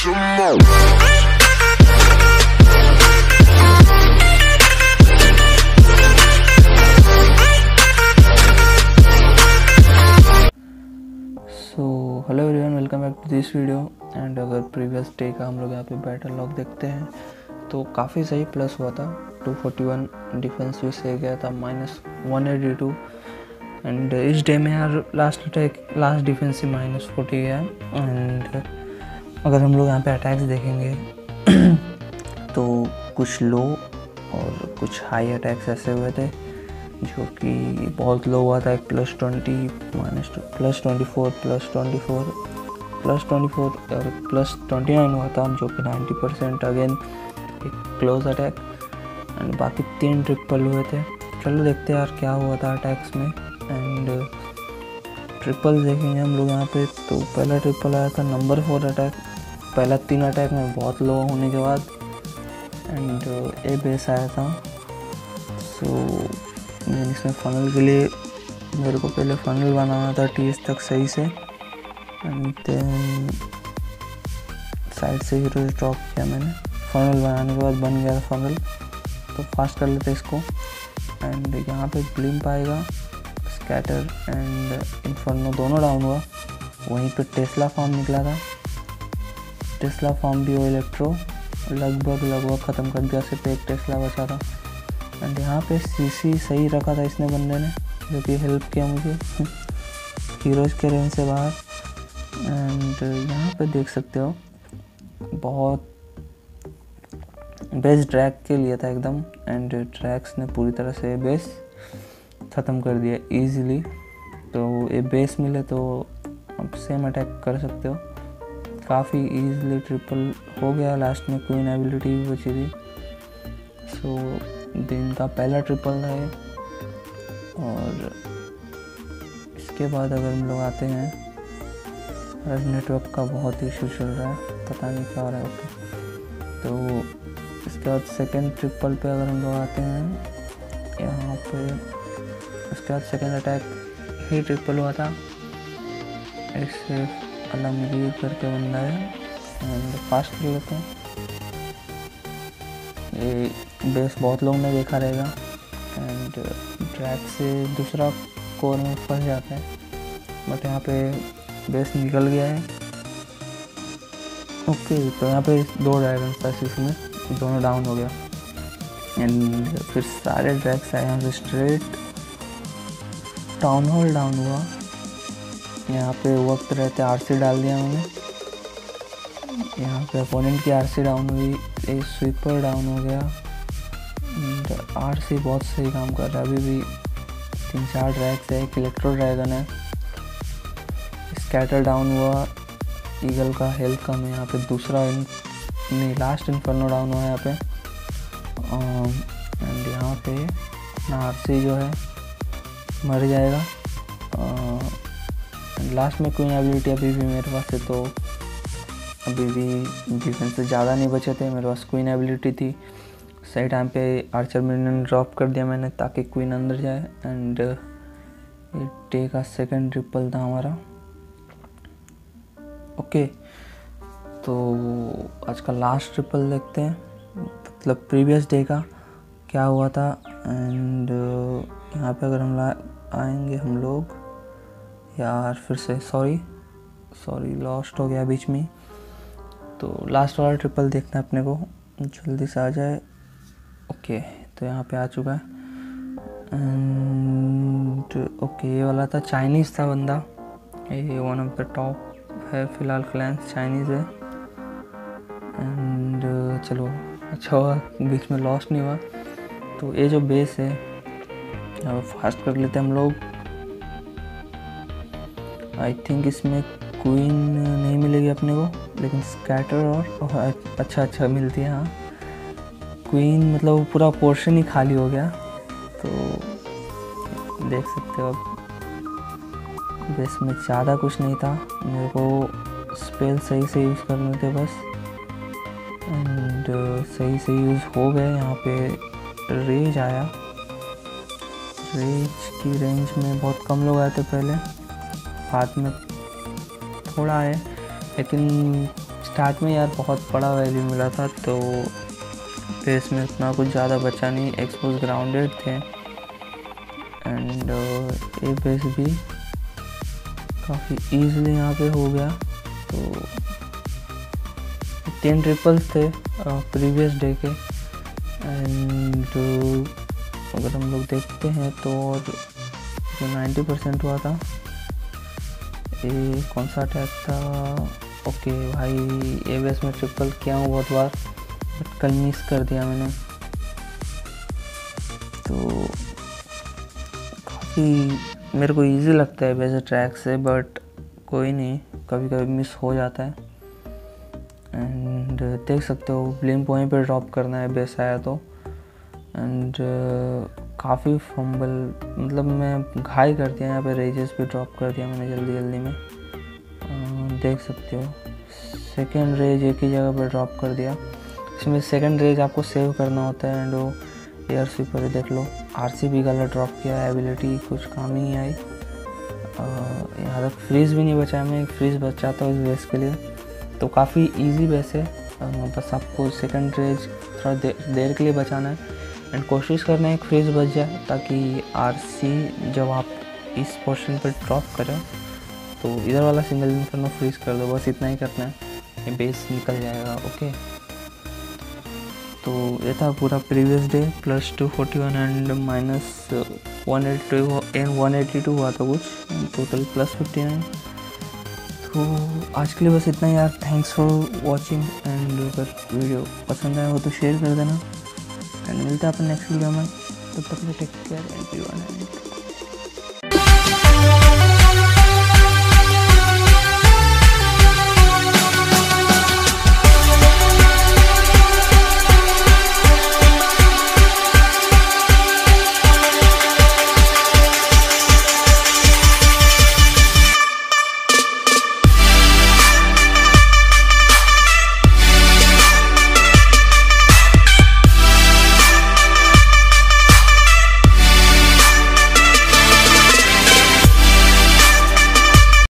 Hello everyone, welcome back to this video. And अगर previous day का हम लोग यहाँ पे बैटल लॉग देखते हैं तो काफ़ी सही प्लस हुआ था। 241 डिफेंस भी सही गया था, -182। एंड इस डे में यार लास्ट डिफेंस ही -40 गया। एंड अगर हम लोग यहाँ पे अटैक्स देखेंगे तो कुछ लो और कुछ हाई अटैक्स ऐसे हुए थे जो कि बहुत लो हुआ था। एक +20, +24, +24 और +29 हुआ था, जो कि 90% अगेन एक क्लोज अटैक। एंड बाकी 3 ट्रिपल हुए थे। चलो देखते हैं यार क्या हुआ था अटैक्स में। एंड ट्रिपल देखेंगे हम लोग यहाँ पे तो पहला ट्रिपल आया था नंबर 4 अटैक, पहला 3 अटैक में बहुत लो होने के बाद। एंड ए बेस आया था। सो मैंने इसमें फ़नल के लिए मेरे को पहले फ़नल बनाना था TS तक सही से। एंड देन साइड से हीरोज ड्रॉप किया मैंने। फ़नल बनाने के बाद बन गया फ़नल। तो फास्ट कर लेते इसको। एंड यहाँ पे ब्लिम्प आएगा, स्कैटर एंड इन्फर्नो दोनों डाउन हुआ। वहीं पे टेस्ला फॉर्म निकला था। टेस्ला फॉर्म भी वो इलेक्ट्रो लगभग ख़त्म कर दिया, सिर्फ एक टेस्ला बचा था। एंड यहाँ पे CC सही रखा था इसने बंदे ने, जो कि हेल्प किया मुझे हीरोज के रेंज से बाहर। एंड यहाँ पे देख सकते हो बहुत बेस ड्रैग के लिए था एकदम। एंड ड्रैग्स ने पूरी तरह से बेस ख़त्म कर दिया इजीली। तो ये बेस मिले तो आप सेम अटैक कर सकते हो। काफ़ी इजीली ट्रिपल हो गया। लास्ट में क्वीन एबिलिटी भी बची थी। सो दिन का पहला ट्रिपल था ये। और इसके बाद अगर हम लोग आते हैं, आज नेटवर्क का बहुत इशू चल रहा है, पता नहीं क्या हो रहा है। ओके, तो इसके बाद सेकंड ट्रिपल पे अगर हम लोग आते हैं यहाँ पे, उसके बाद सेकंड अटैक ही ट्रिपल हुआ था। इससे अलमगीर करके बंदा है। एंड फास्ट कर लेते हैं। ये बेस बहुत लोग ने देखा रहेगा। एंड ट्रैक से दूसरा कोर में फंस जाता है, बट यहाँ पे बेस निकल गया है। ओके, तो यहाँ पे 2 ड्रैगन था इसमें, दोनों डाउन हो गया। एंड फिर सारे ड्रैग्स आए यहाँ से स्ट्रेट। टाउन हॉल डाउन हुआ। यहाँ पे वक्त रहते RC डाल दिया मैंने। यहाँ पे अपोनेंट की RC डाउन हुई, एक स्वीपर डाउन हो गया। RC बहुत सही काम कर रहा है। अभी भी 3-4 ड्रैग्स है, एक इलेक्ट्रो ड्रैगन है। स्कैटर डाउन हुआ, ईगल का हेल्थ कम है। यहाँ पे लास्ट इन्फर्नो डाउन हुआ है यहाँ पे। एंड यहाँ पे अपना RC जो है मर जाएगा। लास्ट में क्वीन एबिलिटी अभी भी मेरे पास है, तो अभी भी डिफेंस से ज़्यादा नहीं बचे थे। मेरे पास क्वीन एबिलिटी थी। सही टाइम पे आर्चर मिनियन ड्रॉप कर दिया मैंने ताकि क्वीन अंदर जाए। एंड ये डे का सेकंड ट्रिपल था हमारा। ओके, तो आज का लास्ट ट्रिपल देखते हैं, मतलब प्रीवियस डे का क्या हुआ था। एंड यहाँ पे अगर हम आएंगे हम लोग, यार फिर से सॉरी लॉस्ट हो गया बीच में। तो लास्ट वाला ट्रिपल देखना है अपने को, जल्दी से आ जाए। ओके, तो यहाँ पे आ चुका है। एंड ओके, ये वाला था चाइनीज़ था बंदा। ये वन ऑफ द टॉप है फिलहाल, क्लैंस चाइनीज़ है। एंड चलो अच्छा हुआ बीच में लॉस्ट नहीं हुआ। तो ये जो बेस है अब फास्ट कर लेते हैं हम लोग। आई थिंक इसमें क्वीन नहीं मिलेगी अपने को, लेकिन स्कैटर और अच्छा मिलती है। हाँ, क्वीन मतलब पूरा पोर्शन ही खाली हो गया। तो देख सकते हो अब बेस में ज़्यादा कुछ नहीं था। मेरे को स्पेल सही से यूज़ करने थे बस। एंड सही से यूज़ हो गए। यहाँ पे रेज आया। रेज की रेंज में बहुत कम लोग आए थे पहले, बाद में थोड़ा आए, लेकिन स्टार्ट में यार बहुत बड़ा वैल्यू मिला था, तो बेस में उतना कुछ ज़्यादा बचा नहीं, एक्सपोज ग्राउंडेड थे एंड ये बेस भी काफ़ी ईजिली यहाँ पे हो गया। तो 10 ट्रिपल्स थे प्रीवियस डे के एंड अगर हम लोग देखते हैं तो और जो 90% हुआ था ये कौन सा अटैक था। ओके भाई, ये बेस में ट्रिपल किया हूँ बहुत बार बट कल मिस कर दिया मैंने, तो काफ़ी मेरे को इजी लगता है वैसे ट्रैक से, बट कोई नहीं, कभी कभी मिस हो जाता है। एंड देख सकते हो ब्लिंक वहीं पे ड्रॉप करना है बेस आया तो, एंड काफ़ी फंबल, मतलब मैं घाई कर दिया यहाँ पे, रेजेस पे ड्रॉप कर दिया मैंने जल्दी में। देख सकते हो सेकेंड रेज एक ही जगह पे ड्रॉप कर दिया। इसमें सेकेंड रेज आपको सेव करना होता है एंड वो एयर स्वीपर देख लो, RCB गलत ड्रॉप किया, एबिलिटी कुछ काम ही नहीं आई। यहाँ तक फ्रीज भी नहीं बचा, मैं एक फ्रीज बचाता हूँ इस बेस के लिए, तो काफ़ी इजी बेस है। बस आपको सेकंड रेज थोड़ा देर के लिए बचाना है एंड कोशिश करना है एक फ्रीज बच जाए, ताकि RC जब आप इस पोर्शन पर ड्रॉप करें तो इधर वाला सिंगल इन्फर्नो फ्रीज कर दो, बस इतना ही करना है, ये बेस निकल जाएगा। ओके, तो ये था पूरा प्रीवियस डे, +241 एंड -182 हुआ था कुछ, टोटल +59। तो आज के लिए बस इतना ही यार, थैंक्स फॉर वॉचिंग एंड अगर वीडियो पसंद आया हो तो शेयर कर देना एंड मिलते हैं अपन नेक्स्ट वीडियो में, तब तक टेक केयर एवरीवन।